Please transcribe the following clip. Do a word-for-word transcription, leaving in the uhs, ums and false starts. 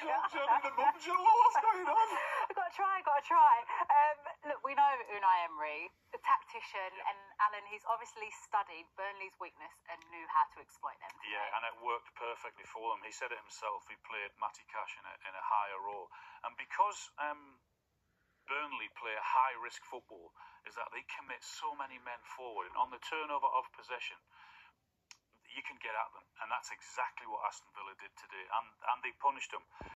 Joe, Joe, the mum, Joe, what's going on? I've got to try, I've got to try. Um, look, we know Unai Emery, the tactician, yeah. and Alan, he's obviously studied Burnley's weakness and knew how to exploit them. Today. Yeah, and it worked perfectly for them. He said it himself, he played Matty Cash in a, in a higher role. And because um, Burnley play a high-risk football, is that they commit so many men forward, and on the turnover of possession, you can get at them. And that's exactly what Aston Villa did today, and, and they punished them.